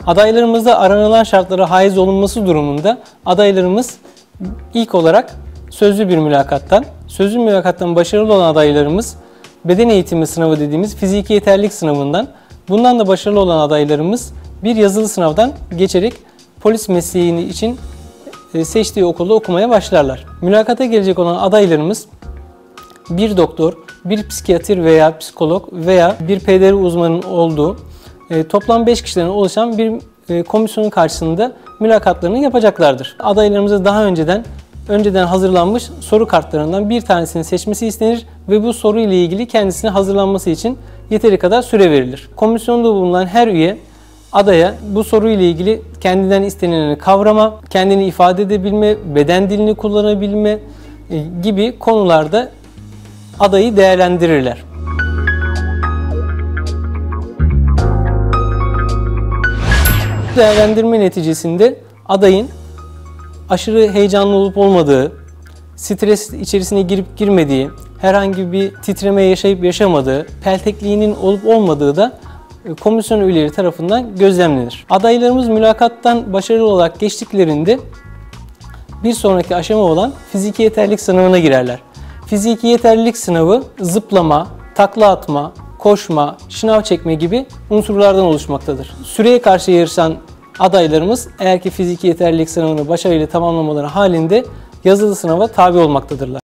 Adaylarımızda aranılan şartlara haiz olunması durumunda adaylarımız ilk olarak sözlü bir mülakattan, sözlü mülakattan başarılı olan adaylarımız beden eğitimi sınavı dediğimiz fiziki yeterlilik sınavından, bundan da başarılı olan adaylarımız bir yazılı sınavdan geçerek polis mesleğini için seçtiği okulda okumaya başlarlar. Mülakata gelecek olan adaylarımız bir doktor, bir psikiyatr veya psikolog veya bir PDR uzmanının olduğu toplam 5 kişiden oluşan bir komisyonun karşısında mülakatlarını yapacaklardır. Adaylarımıza daha önceden hazırlanmış soru kartlarından bir tanesini seçmesi istenir ve bu soru ile ilgili kendisine hazırlanması için yeteri kadar süre verilir. Komisyonda bulunan her üye adaya bu soru ile ilgili kendinden istenileni kavrama, kendini ifade edebilme, beden dilini kullanabilme gibi konularda adayı değerlendirirler. Değerlendirme neticesinde adayın aşırı heyecanlı olup olmadığı, stres içerisine girip girmediği, herhangi bir titreme yaşayıp yaşamadığı, peltekliğinin olup olmadığı da komisyon üyeleri tarafından gözlemlenir. Adaylarımız mülakattan başarılı olarak geçtiklerinde bir sonraki aşama olan fiziki yeterlilik sınavına girerler. Fiziki yeterlilik sınavı zıplama, takla atma, koşma, şınav çekme gibi unsurlardan oluşmaktadır. Süreye karşı yarışan adaylarımız eğer ki fiziki yeterlilik sınavını başarıyla tamamlamaları halinde yazılı sınava tabi olmaktadırlar.